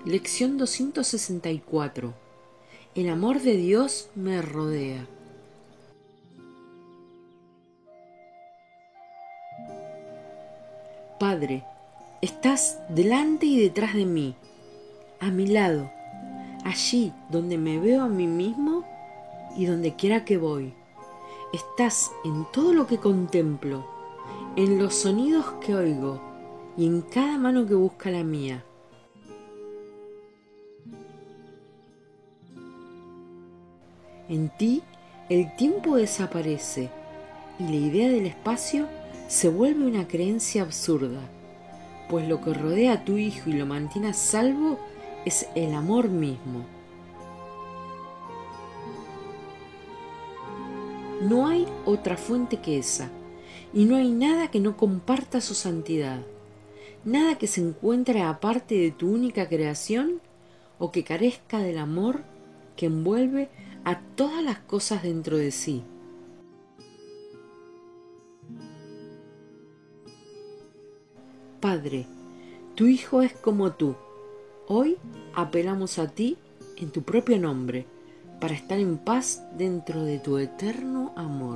Lección 264. El amor de Dios me rodea. Padre, estás delante y detrás de mí, a mi lado, allí donde me veo a mí mismo y donde quiera que voy. Estás en todo lo que contemplo, en los sonidos que oigo y en cada mano que busca la mía. En ti el tiempo desaparece y la idea del espacio se vuelve una creencia absurda, pues lo que rodea a tu hijo y lo mantiene a salvo es el amor mismo. No hay otra fuente que esa, y no hay nada que no comparta su santidad, nada que se encuentre aparte de tu única creación o que carezca del amor que envuelve a todas las cosas dentro de sí. Padre, tu Hijo es como tú. Hoy apelamos a ti en tu propio nombre para estar en paz dentro de tu eterno amor.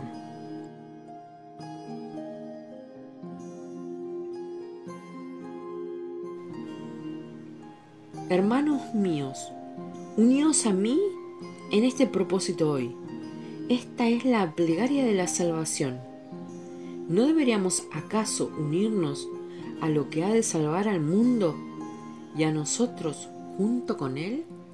Hermanos míos, uníos a mí en este propósito hoy. Esta es la plegaria de la salvación. ¿No deberíamos acaso unirnos a lo que ha de salvar al mundo y a nosotros junto con él?